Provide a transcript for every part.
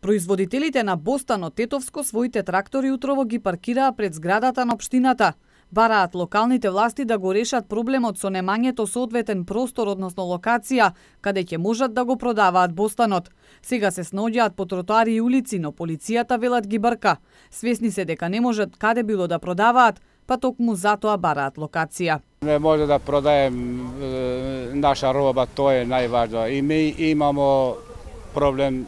Производителите на Бостан од Тетовско своите трактори утрово ги паркираа пред зградата на општината. Бараат локалните власти да го решат проблемот со немањето соодветен простор, односно локација, каде ќе можат да го продаваат Бостанот. Сега се снаоѓаат по тротоари и улици, но полицијата велат ги брка. Свесни се дека не можат каде било да продаваат, па токму затоа бараат локација. Не може да продаем наша роба, тоа е најважно. И ми имамо проблем,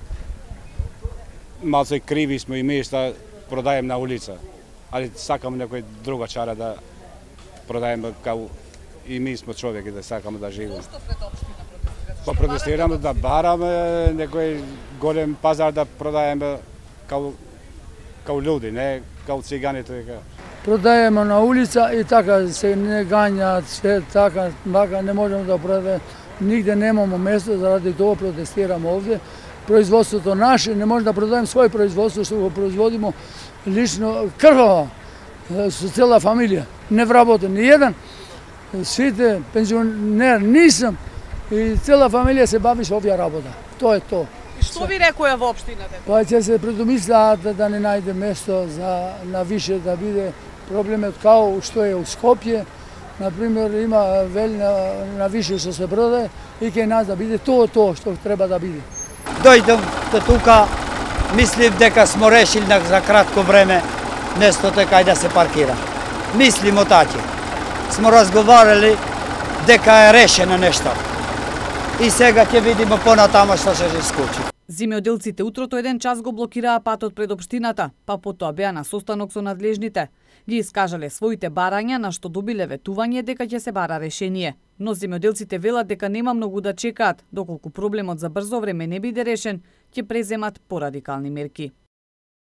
малце криви сме и ми што продаем на улица. Ali sakamo nekoj druga čara da prodajemo kao i mi smo čovjek i da sakamo da živimo. Što pred opština protestirate? Pa protestiramo da baramo nekoj golem pazar da prodajemo kao ljudi, ne kao cigani. Prodajemo na ulica i така se ne ganja sve, така ne možemo da prodajemo. Nigde nemamo mjesto, zaradi toga protestiramo ovdje. Proizvodstvo naše, ne možemo da prodajem svoje proizvodstvo što ga proizvodimo lično krvava, su cela familija, ne вработен ni jedan, svite penzioner nisam i cela familija se bavi s ovja работа. To je to. И што ви рекоја во општината? Pa će se predomisliti da ne najde mjesto na više da bide probleme kao što je u Skopje. Naprimjer, ima na više što se prodaje i kje nas da bide to što treba da bide. Дојдам до тука, мислив дека смо решили за кратко време местото кај да се паркира. Мислимо таќе. Смо разговарали дека е решено нешто. И сега ќе видиме понатамо што ќе се случи. Земјоделците утрото еден час го блокираа патот пред општината, па потоа беа на состанок со надлежните. Ги искажале своите барања, на што добиле ветување дека ќе се бара решение. Но земјоделците велат дека нема многу да чекаат, доколку проблемот за брзо време не биде решен, ќе преземат порадикални мерки.